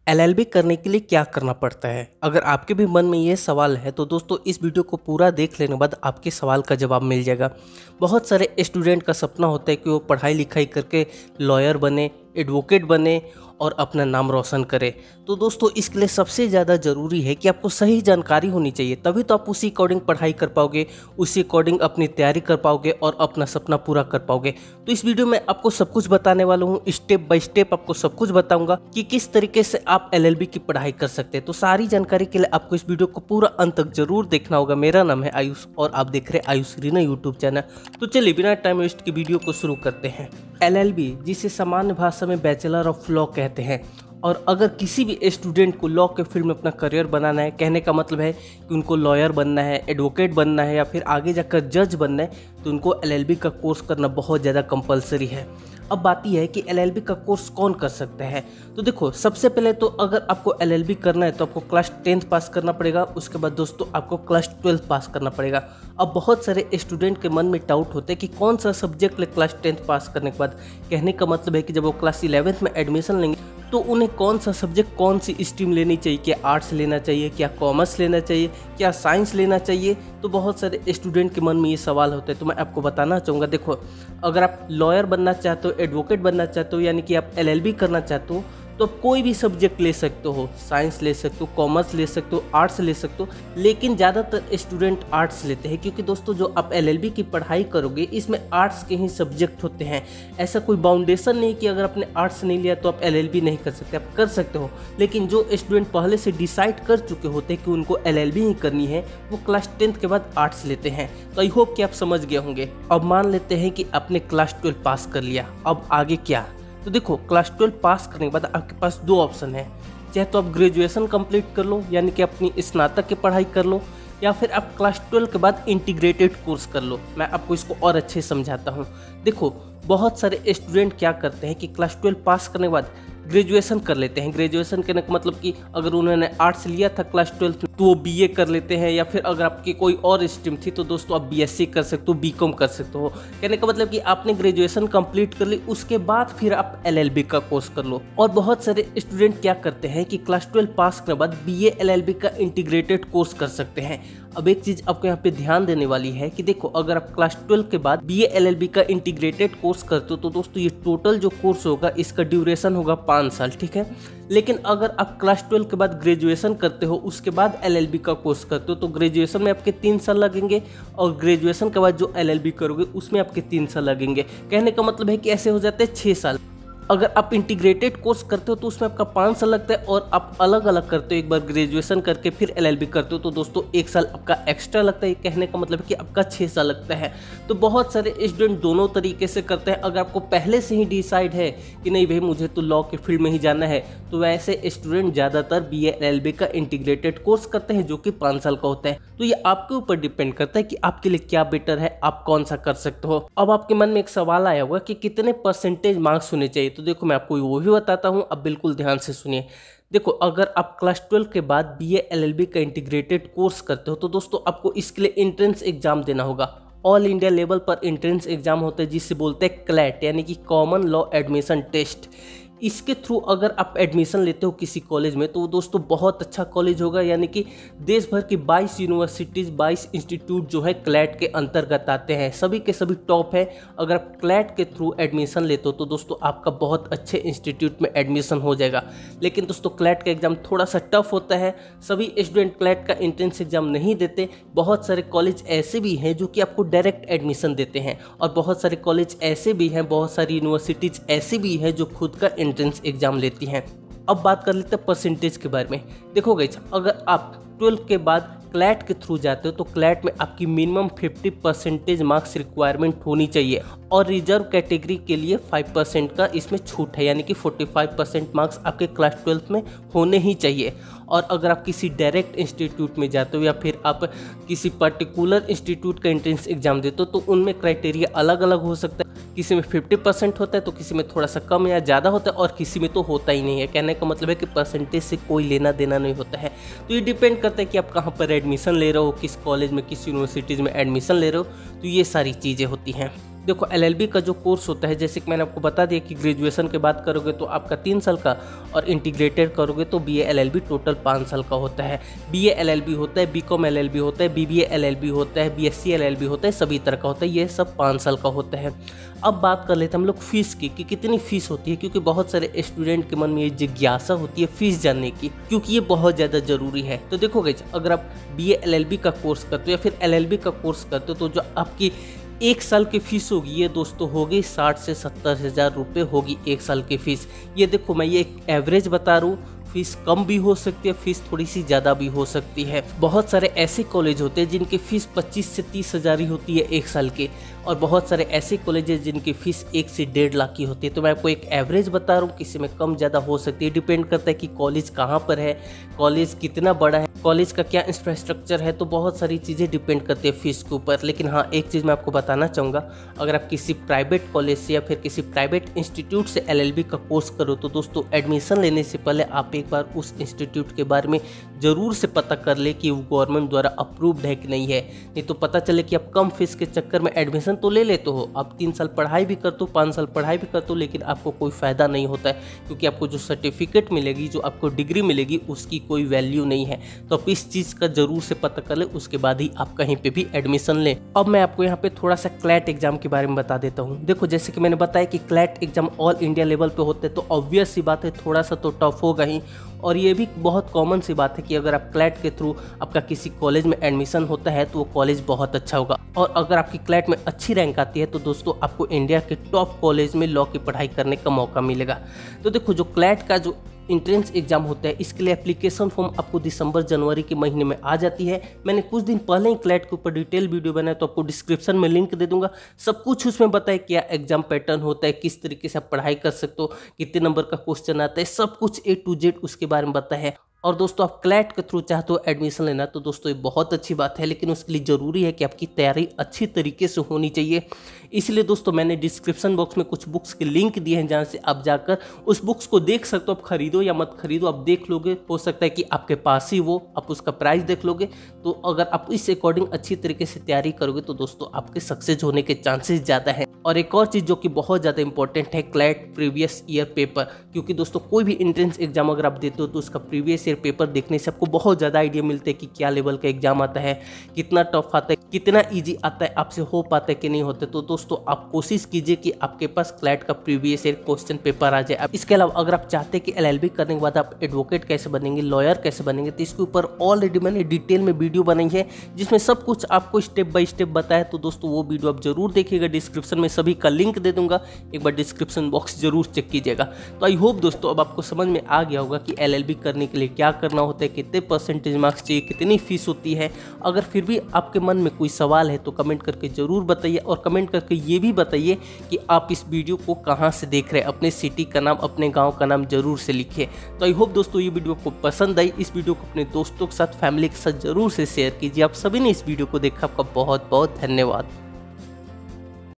LLB करने के लिए क्या करना पड़ता है? अगर आपके भी मन में ये सवाल है तो दोस्तों इस वीडियो को पूरा देख लेने के बाद आपके सवाल का जवाब मिल जाएगा। बहुत सारे स्टूडेंट का सपना होता है कि वो पढ़ाई लिखाई करके लॉयर बने, एडवोकेट बने और अपना नाम रोशन करे। तो दोस्तों इसके लिए सबसे ज़्यादा ज़रूरी है कि आपको सही जानकारी होनी चाहिए, तभी तो आप उसी अकॉर्डिंग पढ़ाई कर पाओगे, उसी अकॉर्डिंग अपनी तैयारी कर पाओगे और अपना सपना पूरा कर पाओगे। तो इस वीडियो में आपको सब कुछ बताने वाला हूँ, स्टेप बाय स्टेप आपको सब कुछ बताऊंगा कि किस तरीके से आप एलएलबी की पढ़ाई कर सकते हैं। तो सारी जानकारी के लिए आपको इस वीडियो को पूरा अंत तक जरूर देखना होगा। मेरा नाम है आयुष और आप देख रहे हैं आयुष रीना यूट्यूब चैनल। तो चलिए बिना टाइम वेस्ट की वीडियो को शुरू करते हैं। एलएलबी जिसे सामान्य भाषा में बैचलर ऑफ लॉ कहते हैं, और अगर किसी भी स्टूडेंट को लॉ के फील्ड में अपना करियर बनाना है, कहने का मतलब है कि उनको लॉयर बनना है, एडवोकेट बनना है या फिर आगे जाकर जज बनना है, तो उनको एलएलबी का कोर्स करना बहुत ज़्यादा कंपलसरी है। अब बात यह है कि एलएलबी का कोर्स कौन कर सकता है। तो देखो, सबसे पहले तो अगर आपको एलएलबी करना है तो आपको क्लास 10th पास करना पड़ेगा। उसके बाद दोस्तों आपको क्लास 12th पास करना पड़ेगा। अब बहुत सारे स्टूडेंट के मन में डाउट होता है कि कौन सा सब्जेक्ट ले क्लास 10th पास करने के बाद। कहने का मतलब है कि जब वो क्लास 11th में एडमिशन लेंगे तो उन्हें कौन सा सब्जेक्ट, कौन सी स्ट्रीम लेनी चाहिए, क्या आर्ट्स लेना चाहिए, क्या कॉमर्स लेना चाहिए, क्या साइंस लेना चाहिए। तो बहुत सारे स्टूडेंट के मन में ये सवाल होते हैं। तो मैं आपको बताना चाहूँगा, देखो, अगर आप लॉयर बनना चाहते हो, एडवोकेट बनना चाहते हो, यानी कि आप एलएलबी करना चाहते हो, तो आप कोई भी सब्जेक्ट ले सकते हो। साइंस ले सकते हो, कॉमर्स ले सकते हो, आर्ट्स ले सकते हो, लेकिन ज़्यादातर स्टूडेंट आर्ट्स लेते हैं क्योंकि दोस्तों जो आप एलएलबी की पढ़ाई करोगे इसमें आर्ट्स के ही सब्जेक्ट होते हैं। ऐसा कोई बाउंडेशन नहीं कि अगर आपने आर्ट्स नहीं लिया तो आप एलएलबी नहीं कर सकते, आप कर सकते हो। लेकिन जो स्टूडेंट पहले से डिसाइड कर चुके होते हैं कि उनको एलएलबी ही करनी है, वो क्लास 10th के बाद आर्ट्स लेते हैं। तो आई होप कि आप समझ गए होंगे। अब मान लेते हैं कि आपने क्लास 12 पास कर लिया, अब आगे क्या। तो देखो, क्लास 12 पास करने के बाद आपके पास दो ऑप्शन है। चाहे तो आप ग्रेजुएशन कंप्लीट कर लो, यानी कि अपनी स्नातक की पढ़ाई कर लो, या फिर आप क्लास 12 के बाद इंटीग्रेटेड कोर्स कर लो। मैं आपको इसको और अच्छे से समझाता हूँ। देखो, बहुत सारे स्टूडेंट क्या करते हैं कि क्लास 12 पास करने के बाद ग्रेजुएशन कर लेते हैं। ग्रेजुएशन करने का मतलब कि अगर उन्होंने आर्ट्स लिया था क्लास 12 में तो वो बीए कर लेते हैं, या फिर अगर आपकी कोई और स्ट्रीम थी तो दोस्तों आप बीएससी कर सकते हो, बीकॉम कर सकते हो। कहने का मतलब कि आपने ग्रेजुएशन कंप्लीट कर ली, उसके बाद फिर आप एलएलबी का कोर्स कर लो। और बहुत सारे स्टूडेंट क्या करते हैं कि क्लास 12 पास करने के बाद बीए एलएलबी का इंटीग्रेटेड कोर्स कर सकते हैं। अब एक चीज आपको यहाँ पे ध्यान देने वाली है कि देखो, अगर आप क्लास 12 के बाद बीए एलएलबी का इंटीग्रेटेड कोर्स करते हो तो दोस्तों ये टोटल जो कोर्स होगा इसका ड्यूरेशन होगा 5 साल, ठीक है। लेकिन अगर आप क्लास 12 के बाद ग्रेजुएशन करते हो, उसके बाद एलएलबी का कोर्स करते हो, तो ग्रेजुएशन में आपके 3 साल लगेंगे और ग्रेजुएशन के बाद जो एलएलबी करोगे उसमें आपके 3 साल लगेंगे। कहने का मतलब है कि ऐसे हो जाते हैं 6 साल। अगर आप इंटीग्रेटेड कोर्स करते हो तो उसमें आपका 5 साल लगता है, और आप अलग अलग करते हो, एक बार ग्रेजुएशन करके फिर एलएलबी करते हो तो दोस्तों 1 साल आपका एक्स्ट्रा लगता है। कहने का मतलब है कि आपका 6 साल लगता है। तो बहुत सारे स्टूडेंट दोनों तरीके से करते हैं। अगर आपको पहले से ही डिसाइड है कि नहीं भाई मुझे तो लॉ के फील्ड में ही जाना है, तो वैसे स्टूडेंट ज़्यादातर बीए एलएलबी का इंटीग्रेटेड कोर्स करते हैं जो कि 5 साल का होता है। तो ये आपके ऊपर डिपेंड करता है कि आपके लिए क्या बेटर है, आप कौन सा कर सकते हो। अब आपके मन में एक सवाल आया होगा कि कितने परसेंटेज मार्क्स होने चाहिए। तो देखो, मैं आपको वो भी बताता हूँ, अब बिल्कुल ध्यान से सुनिए। देखो, अगर आप क्लास 12 के बाद बीए एलएलबी का इंटीग्रेटेड कोर्स करते हो तो दोस्तों आपको इसके लिए एंट्रेंस एग्जाम देना होगा। ऑल इंडिया लेवल पर एंट्रेंस एग्जाम होता है जिससे बोलते हैं क्लैट, यानी कि कॉमन लॉ एडमिशन टेस्ट। इसके थ्रू अगर आप एडमिशन लेते हो किसी कॉलेज में तो दोस्तों बहुत अच्छा कॉलेज होगा, यानी कि देश भर की 22 यूनिवर्सिटीज़, 22 इंस्टीट्यूट जो है क्लैट के अंतर्गत आते हैं, सभी के सभी टॉप है। अगर आप क्लैट के थ्रू एडमिशन लेते हो तो दोस्तों आपका बहुत अच्छे इंस्टीट्यूट में एडमिशन हो जाएगा। लेकिन दोस्तों क्लैट का एग्ज़ाम थोड़ा सा टफ होता है, सभी स्टूडेंट क्लैट का एंट्रेंस एग्जाम नहीं देते। बहुत सारे कॉलेज ऐसे भी हैं जो कि आपको डायरेक्ट एडमिशन देते हैं, और बहुत सारे कॉलेज ऐसे भी हैं, बहुत सारी यूनिवर्सिटीज़ ऐसी भी हैं जो खुद का एंट्रेंस एग्जाम लेती हैं। अब बात कर लेते हैं परसेंटेज के बारे में। देखो गाइस, अगर आप 12 के बाद क्लैट के थ्रू जाते हो तो क्लैट में आपकी मिनिमम 50% मार्क्स रिक्वायरमेंट होनी चाहिए, और रिजर्व कैटेगरी के लिए 5% का इसमें छूट है, यानी कि 45% मार्क्स आपके क्लास 12 में होने ही चाहिए। और अगर आप किसी डायरेक्ट इंस्टीट्यूट में जाते हो या फिर आप किसी पर्टिकुलर इंस्टीट्यूट का एंट्रेंस एग्जाम देते हो तो उनमें क्राइटेरिया अलग अलग हो सकता है। किसी में 50% होता है तो किसी में थोड़ा सा कम या ज़्यादा होता है, और किसी में तो होता ही नहीं है। कहने का मतलब है कि परसेंटेज से कोई लेना देना नहीं होता है। तो ये डिपेंड करता है कि आप कहाँ पर एडमिशन ले रहे हो, किस कॉलेज में, किस यूनिवर्सिटीज़ में एडमिशन ले रहे हो। तो ये सारी चीज़ें होती हैं। देखो एलएलबी का जो कोर्स होता है, जैसे कि मैंने आपको बता दिया कि ग्रेजुएशन के बाद करोगे तो आपका 3 साल का, और इंटीग्रेटेड करोगे तो बीए एलएलबी टोटल 5 साल का होता है। बीए एलएलबी होता है, बीकॉम एलएलबी होता है, बीबीए एलएलबी होता है, बीएससी एलएलबी होता है, सभी तरह का होता है, ये सब 5 साल का होता है। अब बात कर लेते हैं हम लोग फीस की कि कितनी फीस होती है, क्योंकि बहुत सारे स्टूडेंट के मन में ये जिज्ञासा होती है फीस जानने की, क्योंकि ये बहुत ज़्यादा ज़रूरी है। तो देखो गाइस, अगर आप बीए एलएलबी का कोर्स करते हो या फिर एलएलबी का कोर्स करते हो तो जो आपकी 1 साल की फ़ीस होगी ये दोस्तों होगी 60 से 70 हज़ार रुपये होगी 1 साल की फ़ीस। ये देखो मैं ये एक एवरेज बता रहा हूँ, फीस कम भी हो सकती है, फीस थोड़ी सी ज़्यादा भी हो सकती है। बहुत सारे ऐसे कॉलेज होते हैं जिनकी फ़ीस 25 से 30 हज़ार ही होती है 1 साल के, और बहुत सारे ऐसे कॉलेज हैं जिनकी फ़ीस 1 से 1.5 लाख की होती है। तो मैं आपको एक एवरेज बता रहा हूँ, किसी में कम ज़्यादा हो सकती है, डिपेंड करता है कि कॉलेज कहाँ पर है, कॉलेज कितना बड़ा है, कॉलेज का क्या इंफ्रास्ट्रक्चर है, तो बहुत सारी चीज़ें डिपेंड करती है फ़ीस के ऊपर। लेकिन हाँ, एक चीज़ मैं आपको बताना चाहूँगा, अगर आप किसी प्राइवेट कॉलेज से या फिर किसी प्राइवेट इंस्टीट्यूट से एलएलबी का कोर्स करो तो दोस्तों एडमिशन लेने से पहले आप एक बार उस इंस्टीट्यूट के बारे में ज़रूर से पता कर ले कि वो गवर्नमेंट द्वारा अप्रूव्ड है कि नहीं है। नहीं तो पता चले कि आप कम फीस के चक्कर में एडमिशन तो ले लेते हो, आप 3 साल पढ़ाई भी करते हो, 5 साल पढ़ाई भी करते हो, लेकिन आपको कोई फ़ायदा नहीं होता है, क्योंकि आपको जो सर्टिफिकेट मिलेगी, जो आपको डिग्री मिलेगी, उसकी कोई वैल्यू नहीं है। तो आप इस चीज़ का ज़रूर से पता कर ले, उसके बाद ही आप कहीं पे भी एडमिशन लें। अब मैं आपको यहाँ पे थोड़ा सा क्लैट एग्जाम के बारे में बता देता हूँ। देखो जैसे कि मैंने बताया कि CLAT exam all India level पे होते हैं, तो ऑब्वियस सी बात है थोड़ा सा तो टफ होगा ही, और ये भी बहुत कॉमन सी बात है कि अगर आप क्लैट के थ्रू आपका किसी कॉलेज में एडमिशन होता है तो वो कॉलेज बहुत अच्छा होगा, और अगर आपकी क्लैट में अच्छी रैंक आती है तो दोस्तों आपको इंडिया के टॉप कॉलेज में लॉ की पढ़ाई करने का मौका मिलेगा। तो देखो जो क्लैट का जो इंट्रेंस एग्जाम होता है, इसके लिए एप्लीकेशन फॉर्म आपको दिसंबर जनवरी के महीने में आ जाती है। मैंने कुछ दिन पहले ही क्लैट के ऊपर डिटेल वीडियो बनाया, तो आपको डिस्क्रिप्शन में लिंक दे दूंगा। सब कुछ उसमें बताया क्या एग्जाम पैटर्न होता है, किस तरीके से आप पढ़ाई कर सकते हो, कितने नंबर का क्वेश्चन आता है, सब कुछ A to Z उसके बारे में बताया है। और दोस्तों आप क्लैट के थ्रू चाहते हो एडमिशन लेना तो दोस्तों ये बहुत अच्छी बात है, लेकिन उसके लिए ज़रूरी है कि आपकी तैयारी अच्छी तरीके से होनी चाहिए। इसलिए दोस्तों मैंने डिस्क्रिप्शन बॉक्स में कुछ बुक्स के लिंक दिए हैं, जहाँ से आप जाकर उस बुक्स को देख सकते हो। आप खरीदो या मत खरीदो, आप देख लोगे, हो सकता है कि आपके पास ही वो, आप उसका प्राइस देख लोगे। तो अगर आप इस अकॉर्डिंग अच्छी तरीके से तैयारी करोगे तो दोस्तों आपके सक्सेस होने के चांसेस ज़्यादा हैं। और एक और चीज़ जो कि बहुत ज़्यादा इंपॉर्टेंट है, क्लैट प्रीवियस ईयर पेपर, क्योंकि दोस्तों कोई भी एंट्रेंस एग्जाम अगर आप देते हो तो उसका प्रीवियस ईयर पेपर देखने से आपको बहुत ज़्यादा आइडिया मिलता है कि क्या लेवल का एग्जाम आता है, कितना टफ आता है, कितना ईजी आता है, आपसे हो पाता है कि नहीं होता। तो दोस्तों आप कोशिश कीजिए कि आपके पास क्लैट का प्रीवियस ईयर क्वेश्चन पेपर आ जाए। अब इसके अलावा अगर आप चाहते हैं कि एलएलबी करने के बाद आप एडवोकेट कैसे बनेंगे, लॉयर कैसे बनेंगे, तो इसके ऊपर ऑलरेडी मैंने डिटेल में वीडियो बनाई है जिसमें सब कुछ आपको स्टेप बाय स्टेप बताया। तो दोस्तों वो वीडियो आप जरूर देखिएगा, डिस्क्रिप्शन में सभी का लिंक दे दूंगा, एक बार डिस्क्रिप्शन बॉक्स जरूर चेक कीजिएगा। तो आई होप दोस्तों अब आपको समझ में आ गया होगा कि एलएलबी करने के लिए क्या करना होता है, कितने परसेंटेज मार्क्स चाहिए, कितनी फीस होती है। अगर फिर भी आपके मन में कोई सवाल है तो कमेंट करके ज़रूर बताइए, और कमेंट करके ये भी बताइए कि आप इस वीडियो को कहाँ से देख रहे हैं, अपने सिटी का नाम, अपने गांव का नाम जरूर से लिखिए। तो आई होप दोस्तों ये वीडियो आपको पसंद आई। इस वीडियो को अपने दोस्तों के साथ, फैमिली के साथ जरूर से शेयर कीजिए। आप सभी ने इस वीडियो को देखा, आपका बहुत बहुत धन्यवाद।